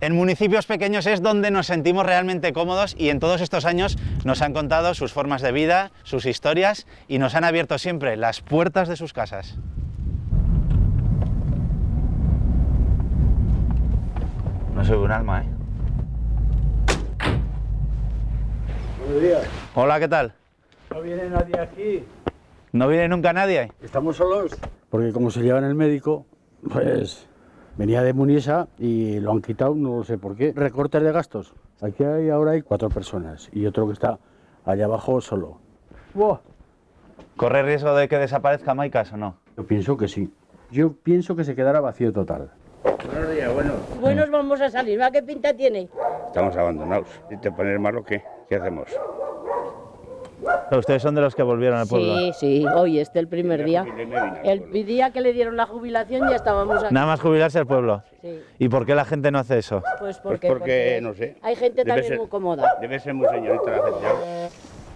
En municipios pequeños es donde nos sentimos realmente cómodos y en todos estos años nos han contado sus formas de vida, sus historias y nos han abierto siempre las puertas de sus casas. No soy un alma, ¿eh? Buenos días. Hola, ¿qué tal? No viene nadie aquí. ¿No viene nunca nadie? Estamos solos. Porque como se lleva en el médico, pues venía de Muniesa y lo han quitado, no lo sé por qué. Recortes de gastos. Aquí ahora hay 4 personas y otro que está allá abajo solo. ¡Wow! ¿Corre riesgo de que desaparezca Maicas o no? Yo pienso que sí. Yo pienso que se quedará vacío total. Buenos días, bueno. Buenos vamos a salir, ¿va? ¿Qué pinta tiene? Estamos abandonados. Si te pones malo, ¿qué hacemos? Pero ustedes son de los que volvieron al pueblo. Sí, sí, hoy el primer día. El día que le dieron la jubilación ya estábamos aquí. Nada más jubilarse al pueblo. Sí. ¿Y por qué la gente no hace eso? Pues porque no sé. Hay gente también muy cómoda. Debe ser muy señorita la gente.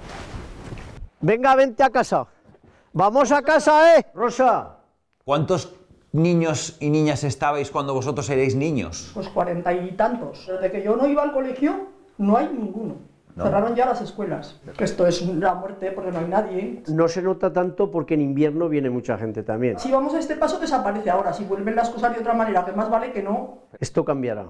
Venga, vente a casa. Vamos a casa, ¿eh? Rosa. ¿Cuántos niños y niñas estabais cuando vosotros erais niños? Pues 40 y tantos. Desde que yo no iba al colegio, no hay ninguno. ¿No? Cerraron ya las escuelas. Esto es la muerte porque no hay nadie. No se nota tanto porque en invierno viene mucha gente también. Si vamos a este paso, desaparece ahora. Si vuelven las cosas de otra manera, que más vale que no. Esto cambiará.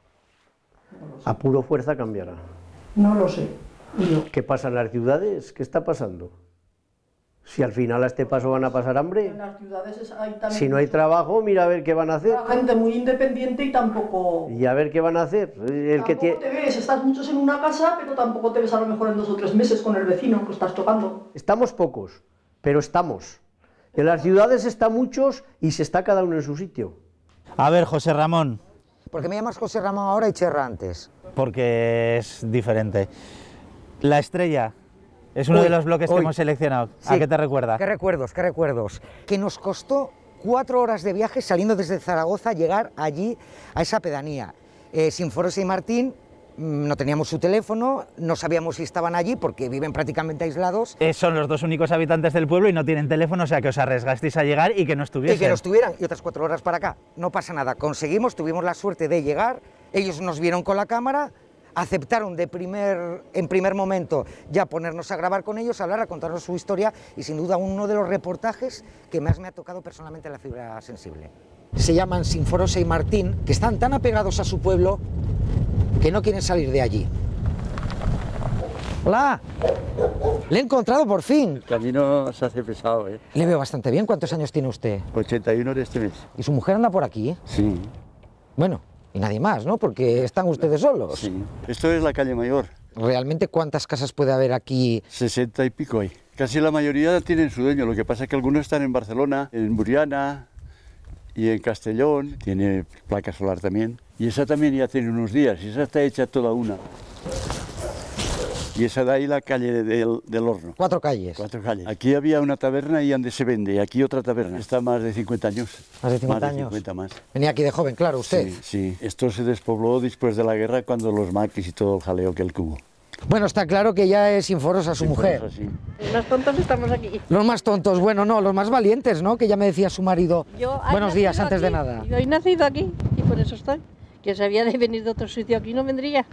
A puro fuerza cambiará. No lo sé. Yo. ¿Qué pasa en las ciudades? ¿Qué está pasando? Si al final a este paso van a pasar hambre. En las ciudades hay también... Si no hay trabajo, mira a ver qué van a hacer. Gente muy independiente y tampoco... Y a ver qué van a hacer. Tampoco te ves, estás muchos en una casa, pero tampoco te ves a lo mejor en 2 o 3 meses con el vecino que estás tocando. Estamos pocos, pero estamos. En las ciudades están muchos y se está cada uno en su sitio. A ver, José Ramón. ¿Por qué me llamas José Ramón ahora y Cherra antes? Porque es diferente. La Estrella es uno de los bloques que hemos seleccionado. Sí. ¿A qué te recuerda? ¿Qué recuerdos, qué recuerdos? Que nos costó 4 horas de viaje saliendo desde Zaragoza llegar allí, a esa pedanía. Sinforosa y Martín, no teníamos su teléfono, no sabíamos si estaban allí porque viven prácticamente aislados. Son los 2 únicos habitantes del pueblo y no tienen teléfono, o sea que os arriesgasteis a llegar y que no estuviesen. Y que no estuvieran, y otras 4 horas para acá. No pasa nada, conseguimos, tuvimos la suerte de llegar, ellos nos vieron con la cámara, aceptaron en primer momento ya ponernos a grabar con ellos, a hablar, a contarnos su historia y sin duda uno de los reportajes que más me ha tocado personalmente la fibra sensible. Se llaman Sinforosa y Martín, que están tan apegados a su pueblo que no quieren salir de allí. ¡Hola! Le he encontrado por fin. El camino se hace pesado, ¿eh? Le veo bastante bien. ¿Cuántos años tiene usted? 81 de este mes. ¿Y su mujer anda por aquí? Sí. Bueno, y nadie más, ¿no? Porque están ustedes solos. Sí. Esto es la calle Mayor. ¿Realmente cuántas casas puede haber aquí? 60 y pico hay. Casi la mayoría tienen su dueño, lo que pasa es que algunos están en Barcelona, en Burriana y en Castellón. Tiene placa solar también. Y esa también ya tiene unos días, y esa está hecha toda una. Y esa de ahí la calle del Horno. 4 calles. 4 calles. Aquí había una taberna y donde se vende, y aquí otra taberna. Está más de 50 años. ¿Más de 50 años? años? 50 más. Venía aquí de joven, claro, usted. Sí, sí. Esto se despobló después de la guerra cuando los maquis y todo el jaleo que el cubo. Bueno, está claro que ya es Sinforosa su mujer. Sí. Los tontos estamos aquí. Los más tontos, bueno, no, los más valientes, ¿no? Que ya me decía su marido. Buenos días, antes de nada. Yo he nacido aquí y por eso estoy. Que sabía de venir de otro sitio aquí no vendría.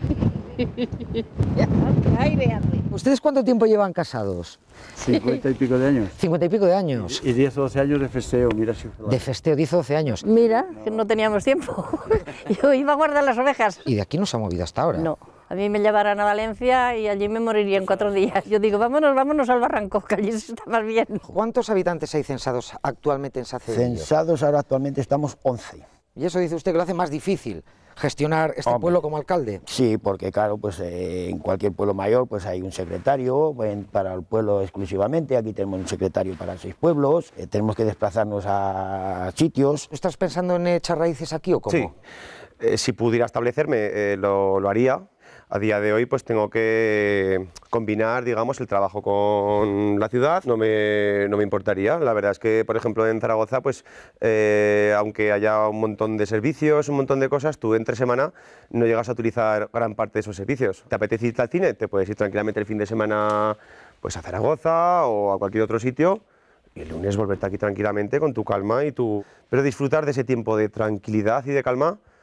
¿Ustedes cuánto tiempo llevan casados? 50 y pico de años. 50 y pico de años. Y 10 o 12 años de festeo, mira si... De festeo, 10 o 12 años. Mira, que no teníamos tiempo. Yo iba a guardar las ovejas. ¿Y de aquí no se ha movido hasta ahora? No. A mí me llevarán a Valencia y allí me moriría en 4 días. Yo digo, vámonos al Barranco, que allí se está más bien. ¿Cuántos habitantes hay censados actualmente en Sacedillo? Censados ahora actualmente estamos 11. Y eso dice usted que lo hace más difícil, gestionar este pueblo como alcalde. Sí, porque claro, pues en cualquier pueblo mayor pues hay un secretario para el pueblo exclusivamente, aquí tenemos un secretario para 6 pueblos, tenemos que desplazarnos a sitios. ¿Estás pensando en echar raíces aquí o cómo? Sí, si pudiera establecerme lo haría. A día de hoy pues tengo que combinar, digamos, el trabajo con la ciudad, no me importaría. La verdad es que, por ejemplo, en Zaragoza, pues aunque haya un montón de servicios, un montón de cosas, tú entre semana no llegas a utilizar gran parte de esos servicios. ¿Te apetece irte al cine? Te puedes ir tranquilamente el fin de semana pues a Zaragoza o a cualquier otro sitio y el lunes volverte aquí tranquilamente con tu calma y tu... Pero disfrutar de ese tiempo de tranquilidad y de calma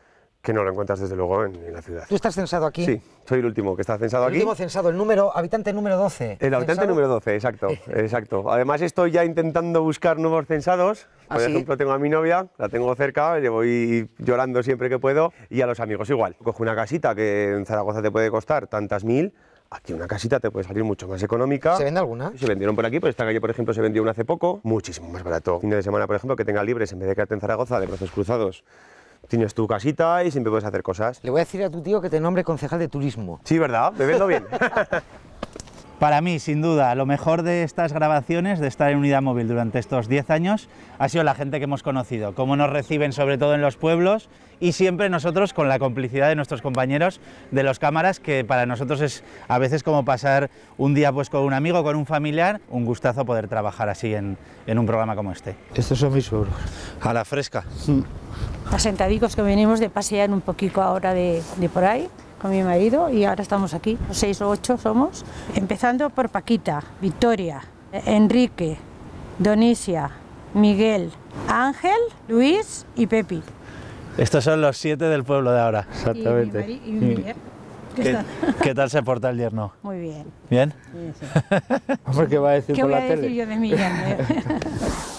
que no lo encuentras desde luego en la ciudad. ¿Tú estás censado aquí? Sí, soy el último que está censado El aquí. último censado, habitante número 12. El habitante ¿Censado? número 12, exacto, exacto. Además estoy ya intentando buscar nuevos censados. Por ejemplo, tengo a mi novia, la tengo cerca, le voy llorando siempre que puedo, y a los amigos igual. Coge una casita que en Zaragoza te puede costar tantas mil, aquí una casita te puede salir mucho más económica. ¿Se vende alguna? Se vendieron por aquí, por esta calle, por ejemplo, se vendió una hace poco, muchísimo más barato. Fin de semana, por ejemplo, que tengas libres, en vez de quedarte en Zaragoza de brazos cruzados, tienes tu casita y siempre puedes hacer cosas. Le voy a decir a tu tío que te nombre concejal de turismo. Sí, ¿verdad? Me vendo bien. Para mí, sin duda, lo mejor de estas grabaciones, de estar en Unidad Móvil durante estos 10 años, ha sido la gente que hemos conocido, cómo nos reciben sobre todo en los pueblos y siempre nosotros con la complicidad de nuestros compañeros de los cámaras, que para nosotros es a veces como pasar un día pues con un amigo, con un familiar, un gustazo poder trabajar así en un programa como este. Estos son mis suegros. A la fresca. Asentadicos que venimos de pasear un poquito ahora de por ahí con mi marido y ahora estamos aquí, 6 o 8 somos, empezando por Paquita, Victoria, Enrique, Donicia, Miguel, Ángel, Luis y Pepi. Estos son los 7 del pueblo de ahora. Exactamente. Y mi mujer. ¿Qué tal se porta el yerno? Muy bien. ¿Bien? Sí, sí. Hombre, ¿qué va a decir ¿Qué por voy la a tele? decir yo de mi yerno?